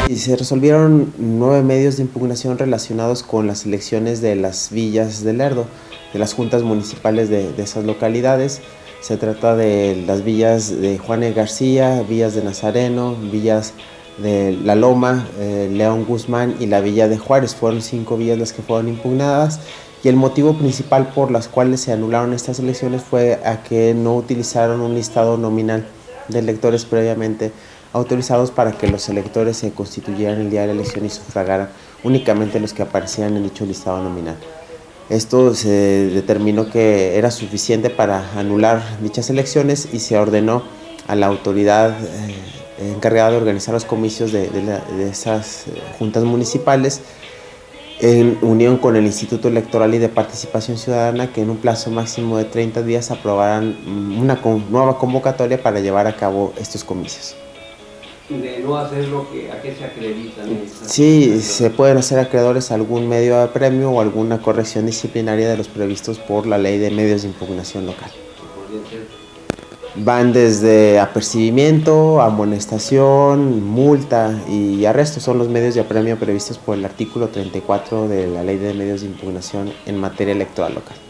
Y se resolvieron 9 medios de impugnación relacionados con las elecciones de las villas de Lerdo, de las juntas municipales de esas localidades. Se trata de las villas de Juan E. García, villas de Nazareno, villas de La Loma, León Guzmán y la villa de Juárez. Fueron 5 villas las que fueron impugnadas, y el motivo principal por las cuales se anularon estas elecciones fue a que no utilizaron un listado nominal de electores previamente autorizados para que los electores se constituyeran el día de la elección y sufragaran únicamente los que aparecían en dicho listado nominal. Esto se determinó que era suficiente para anular dichas elecciones y se ordenó a la autoridad encargada de organizar los comicios de esas juntas municipales, en unión con el Instituto Electoral y de Participación Ciudadana, que en un plazo máximo de 30 días aprobaran una nueva convocatoria para llevar a cabo estos comicios. De no hacerlo, ¿a qué se acreditan? Sí, se pueden hacer acreedores a algún medio de apremio o alguna corrección disciplinaria de los previstos por la Ley de Medios de Impugnación Local. Van desde apercibimiento, amonestación, multa y arresto. Son los medios de apremio previstos por el artículo 34 de la Ley de Medios de Impugnación en materia electoral local.